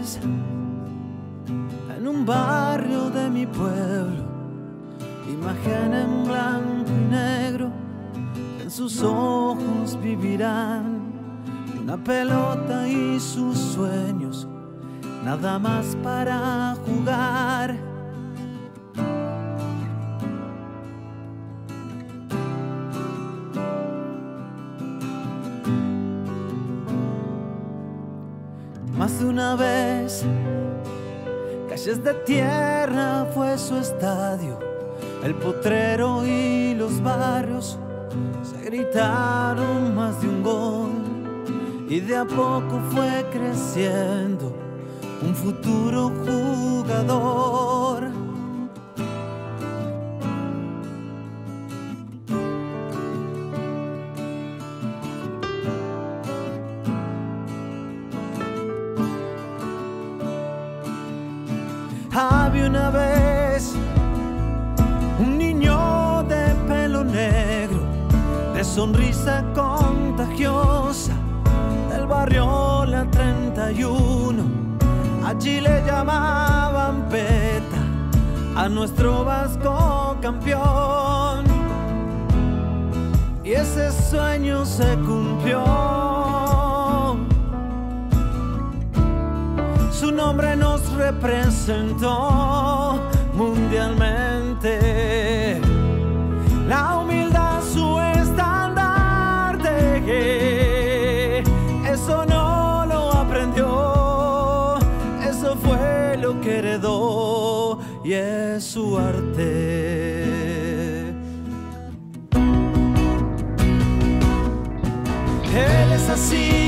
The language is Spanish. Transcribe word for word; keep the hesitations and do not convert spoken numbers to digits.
vez en un barrio de mi pueblo, imagen en blanco y negro, en sus ojos vivirán una pelota y sus sueños, nada más para jugar. Más de una vez, calles de tierra fue su estadio, el potrero y los barrios se gritaron más de un gol, y de a poco fue creciendo un futuro jugador. Había una vez un niño de pelo negro, de sonrisa contagiosa, del barrio La treinta y uno. Allí le llamaban Peta, a nuestro vasco campeón. Y ese sueño se cumplió. Su nombre nos representó mundialmente. La humildad su estandarte, eso no lo aprendió, eso fue lo que heredó y es su arte. Él es así